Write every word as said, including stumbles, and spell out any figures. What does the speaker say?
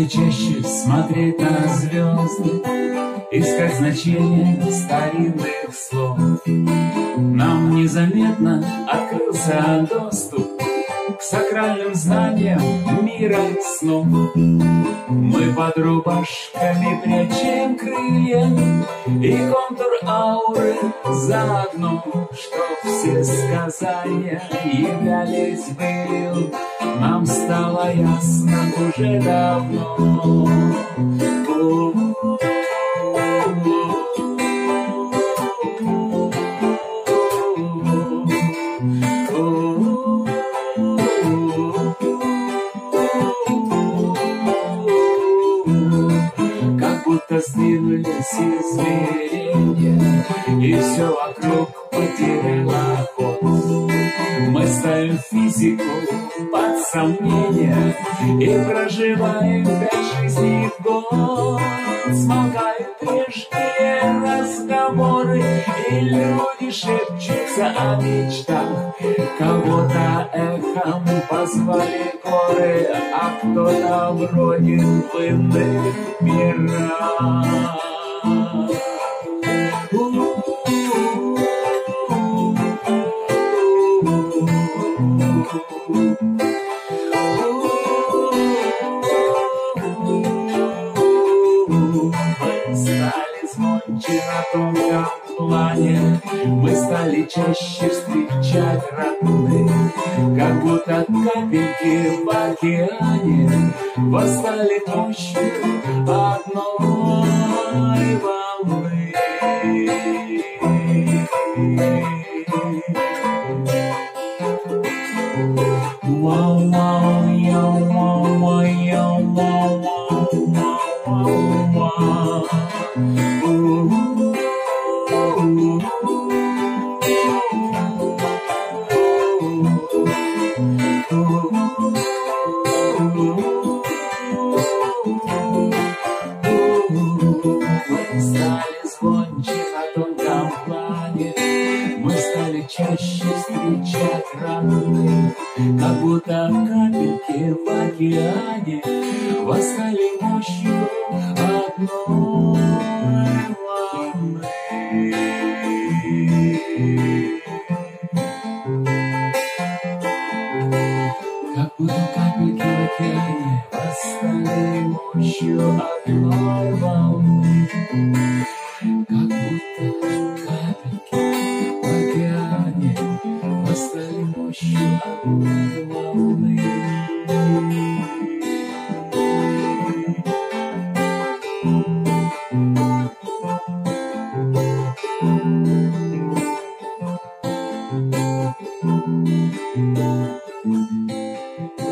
чаще смотреть на звезды, искать значение старинных слов. Нам незаметно открылся доступ к сакральным знаниям мира снов. Мы под рубашками прячем крылья и контур ауры за окном, чтоб все сказания являлись былью. Нам стало ясно уже давно. Как будто сдвинулись измерения, и все вокруг потеряло ход. Мы ставим физику под сомнение и проживаем пять жизней в год. Смолкают прежние разговоры, и люди шепчутся о мечтах. Кого-то эхом позвали горы, а кто-то бродит в иных мирах. Мы стали звонче на тонком плане, мы стали чаще встречать родных, как будто капельки в океане восстали мощью одной волны. Мы стали звонче на тонком плане, мы стали чаще встречать родных, как будто капельки в океане восстали мощью одной волны. Как будто капельки в океане восстали мощью одной волны. Как будто капельки в океане восстали мощью одной волны. Thank you.